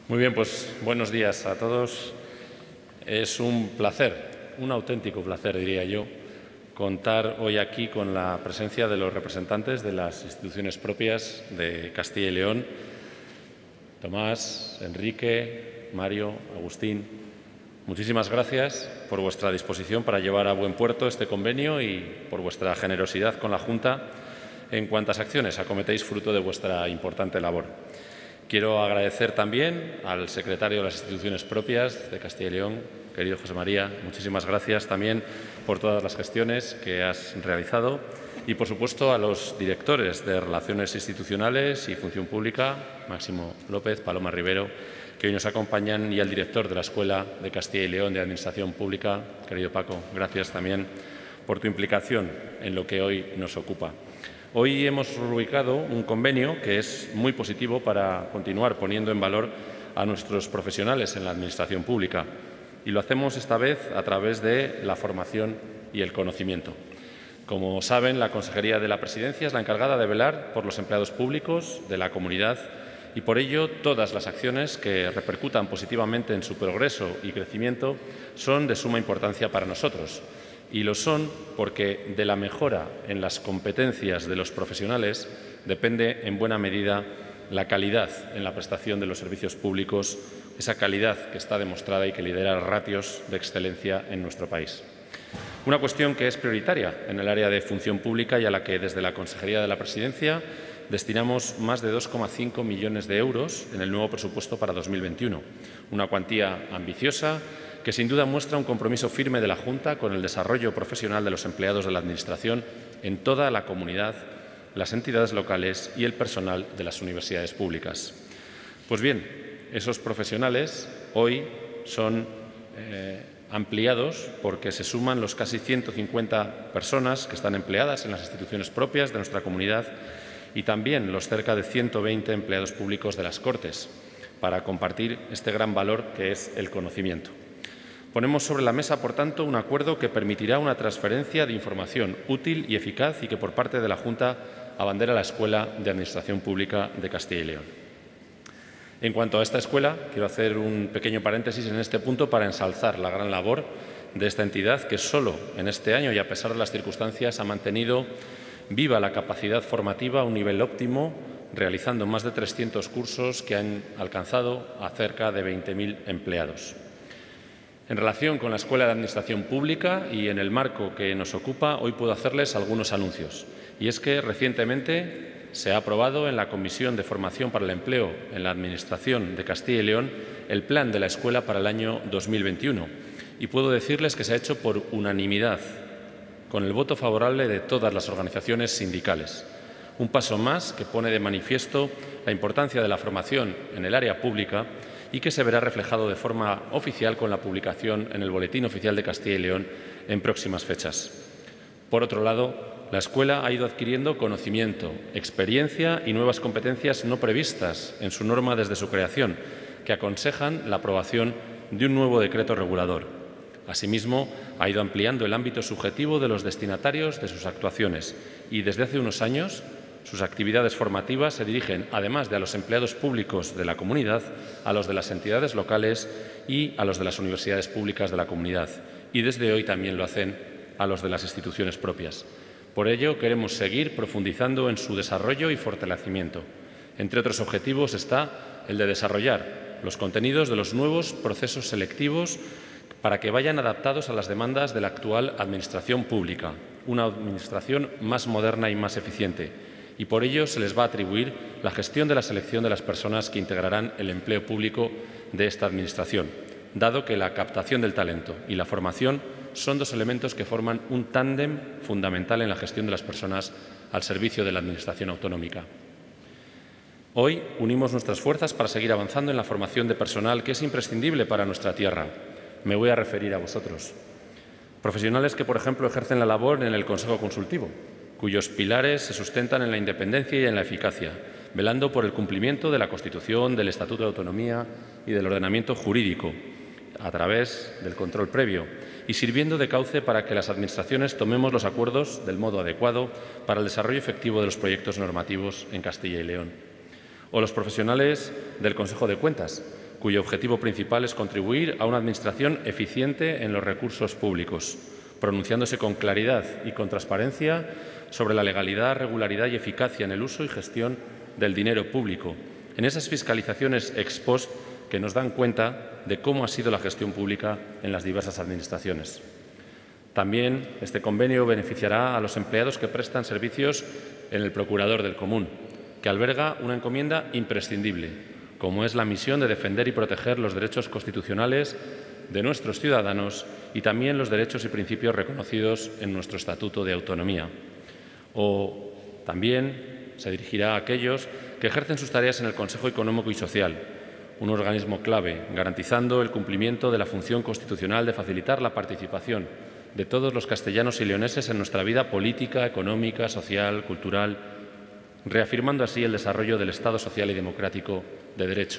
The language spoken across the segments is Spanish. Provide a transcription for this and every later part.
Muy bien, pues buenos días a todos. Es un placer, un auténtico placer, diría yo, contar hoy aquí con la presencia de los representantes de las instituciones propias de Castilla y León, Tomás, Enrique, Mario, Agustín. Muchísimas gracias por vuestra disposición para llevar a buen puerto este convenio y por vuestra generosidad con la Junta en cuantas acciones acometéis fruto de vuestra importante labor. Quiero agradecer también al secretario de las instituciones propias de Castilla y León, querido José María, muchísimas gracias también por todas las gestiones que has realizado y, por supuesto, a los directores de Relaciones Institucionales y Función Pública, Máximo López, Paloma Rivero, que hoy nos acompañan, y al director de la Escuela de Castilla y León de Administración Pública, querido Paco, gracias también por tu implicación en lo que hoy nos ocupa. Hoy hemos rubricado un convenio que es muy positivo para continuar poniendo en valor a nuestros profesionales en la Administración Pública, y lo hacemos esta vez a través de la formación y el conocimiento. Como saben, la Consejería de la Presidencia es la encargada de velar por los empleados públicos de la comunidad y, por ello, todas las acciones que repercutan positivamente en su progreso y crecimiento son de suma importancia para nosotros. Y lo son porque de la mejora en las competencias de los profesionales depende en buena medida la calidad en la prestación de los servicios públicos, esa calidad que está demostrada y que lidera ratios de excelencia en nuestro país. Una cuestión que es prioritaria en el área de función pública y a la que desde la Consejería de la Presidencia destinamos más de 2,5 millones de euros en el nuevo presupuesto para 2021, una cuantía ambiciosa que sin duda muestra un compromiso firme de la Junta con el desarrollo profesional de los empleados de la Administración en toda la comunidad, las entidades locales y el personal de las universidades públicas. Pues bien, esos profesionales hoy son ampliados porque se suman los casi 150 personas que están empleadas en las instituciones propias de nuestra comunidad y también los cerca de 120 empleados públicos de las Cortes para compartir este gran valor que es el conocimiento. Ponemos sobre la mesa, por tanto, un acuerdo que permitirá una transferencia de información útil y eficaz y que, por parte de la Junta, abandera la Escuela de Administración Pública de Castilla y León. En cuanto a esta escuela, quiero hacer un pequeño paréntesis en este punto para ensalzar la gran labor de esta entidad que solo en este año y a pesar de las circunstancias ha mantenido viva la capacidad formativa a un nivel óptimo, realizando más de 300 cursos que han alcanzado a cerca de 20.000 empleados. En relación con la Escuela de Administración Pública y en el marco que nos ocupa, hoy puedo hacerles algunos anuncios. Y es que recientemente se ha aprobado en la Comisión de Formación para el Empleo en la Administración de Castilla y León el plan de la Escuela para el año 2021. Y puedo decirles que se ha hecho por unanimidad, con el voto favorable de todas las organizaciones sindicales. Un paso más que pone de manifiesto la importancia de la formación en el área pública y que se verá reflejado de forma oficial con la publicación en el Boletín Oficial de Castilla y León en próximas fechas. Por otro lado, la Escuela ha ido adquiriendo conocimiento, experiencia y nuevas competencias no previstas en su norma desde su creación, que aconsejan la aprobación de un nuevo decreto regulador. Asimismo, ha ido ampliando el ámbito subjetivo de los destinatarios de sus actuaciones y, desde hace unos años, sus actividades formativas se dirigen, además de a los empleados públicos de la comunidad, a los de las entidades locales y a los de las universidades públicas de la comunidad. Y desde hoy también lo hacen a los de las instituciones propias. Por ello, queremos seguir profundizando en su desarrollo y fortalecimiento. Entre otros objetivos está el de desarrollar los contenidos de los nuevos procesos selectivos para que vayan adaptados a las demandas de la actual Administración Pública, una Administración más moderna y más eficiente. Y por ello se les va a atribuir la gestión de la selección de las personas que integrarán el empleo público de esta Administración, dado que la captación del talento y la formación son dos elementos que forman un tándem fundamental en la gestión de las personas al servicio de la Administración autonómica. Hoy unimos nuestras fuerzas para seguir avanzando en la formación de personal que es imprescindible para nuestra tierra. Me voy a referir a vosotros. Profesionales que, por ejemplo, ejercen la labor en el Consejo Consultivo, cuyos pilares se sustentan en la independencia y en la eficacia, velando por el cumplimiento de la Constitución, del Estatuto de Autonomía y del ordenamiento jurídico, a través del control previo, y sirviendo de cauce para que las administraciones tomemos los acuerdos del modo adecuado para el desarrollo efectivo de los proyectos normativos en Castilla y León. O los profesionales del Consejo de Cuentas, cuyo objetivo principal es contribuir a una administración eficiente en los recursos públicos, pronunciándose con claridad y con transparencia sobre la legalidad, regularidad y eficacia en el uso y gestión del dinero público, en esas fiscalizaciones ex post que nos dan cuenta de cómo ha sido la gestión pública en las diversas administraciones. También este convenio beneficiará a los empleados que prestan servicios en el Procurador del Común, que alberga una encomienda imprescindible, como es la misión de defender y proteger los derechos constitucionales de nuestros ciudadanos y también los derechos y principios reconocidos en nuestro Estatuto de Autonomía. O también se dirigirá a aquellos que ejercen sus tareas en el Consejo Económico y Social, un organismo clave, garantizando el cumplimiento de la función constitucional de facilitar la participación de todos los castellanos y leoneses en nuestra vida política, económica, social, cultural, reafirmando así el desarrollo del Estado social y democrático de derecho.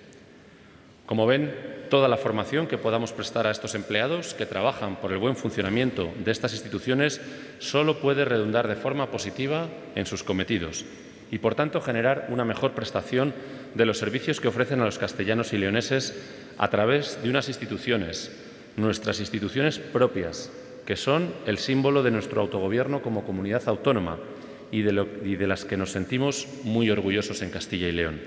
Como ven, toda la formación que podamos prestar a estos empleados que trabajan por el buen funcionamiento de estas instituciones solo puede redundar de forma positiva en sus cometidos y, por tanto, generar una mejor prestación de los servicios que ofrecen a los castellanos y leoneses a través de unas instituciones, nuestras instituciones propias, que son el símbolo de nuestro autogobierno como comunidad autónoma y de las que nos sentimos muy orgullosos en Castilla y León.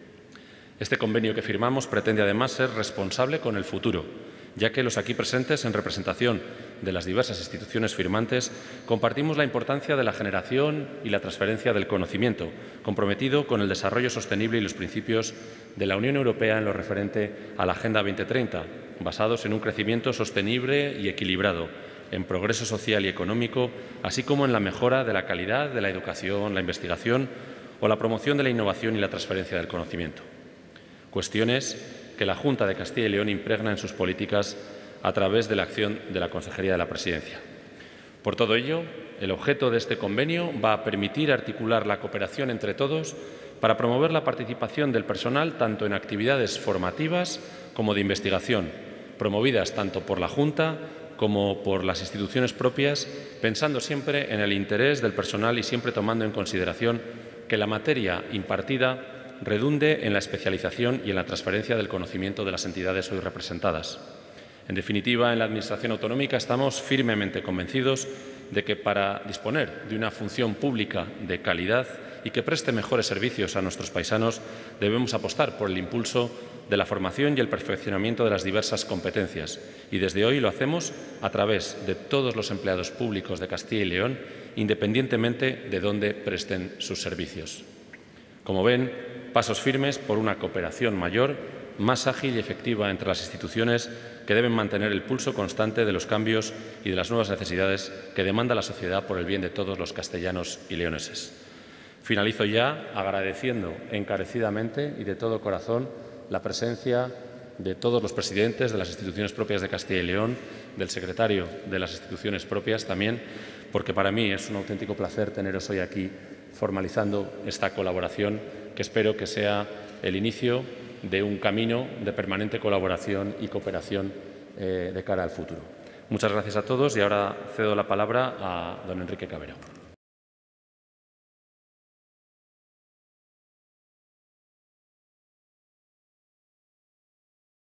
Este convenio que firmamos pretende además ser responsable con el futuro, ya que los aquí presentes, en representación de las diversas instituciones firmantes, compartimos la importancia de la generación y la transferencia del conocimiento, comprometido con el desarrollo sostenible y los principios de la Unión Europea en lo referente a la Agenda 2030, basados en un crecimiento sostenible y equilibrado, en progreso social y económico, así como en la mejora de la calidad de la educación, la investigación o la promoción de la innovación y la transferencia del conocimiento. Cuestiones que la Junta de Castilla y León impregna en sus políticas a través de la acción de la Consejería de la Presidencia. Por todo ello, el objeto de este convenio va a permitir articular la cooperación entre todos para promover la participación del personal tanto en actividades formativas como de investigación, promovidas tanto por la Junta como por las instituciones propias, pensando siempre en el interés del personal y siempre tomando en consideración que la materia impartida redunde en la especialización y en la transferencia del conocimiento de las entidades hoy representadas. En definitiva, en la Administración autonómica estamos firmemente convencidos de que para disponer de una función pública de calidad y que preste mejores servicios a nuestros paisanos, debemos apostar por el impulso de la formación y el perfeccionamiento de las diversas competencias. Y desde hoy lo hacemos a través de todos los empleados públicos de Castilla y León, independientemente de dónde presten sus servicios. Como ven, pasos firmes por una cooperación mayor, más ágil y efectiva entre las instituciones que deben mantener el pulso constante de los cambios y de las nuevas necesidades que demanda la sociedad por el bien de todos los castellanos y leoneses. Finalizo ya agradeciendo encarecidamente y de todo corazón la presencia de todos los presidentes de las instituciones propias de Castilla y León, del secretario de las instituciones propias también, porque para mí es un auténtico placer teneros hoy aquí formalizando esta colaboración que espero que sea el inicio de un camino de permanente colaboración y cooperación de cara al futuro. Muchas gracias a todos y ahora cedo la palabra a don Enrique Cabero.